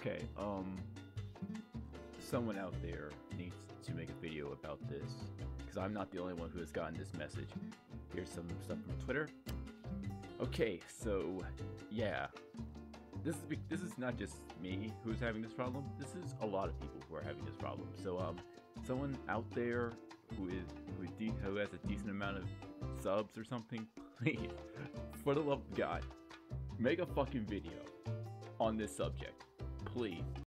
Okay, someone out there needs to make a video about this, because I'm not the only one who has gotten this message. Here's some stuff from Twitter. Okay, so, yeah. This is not just me who's having this problem. This is a lot of people who are having this problem. So, someone out there who has a decent amount of subs or something, please, for the love of God, make a fucking video on this subject, please.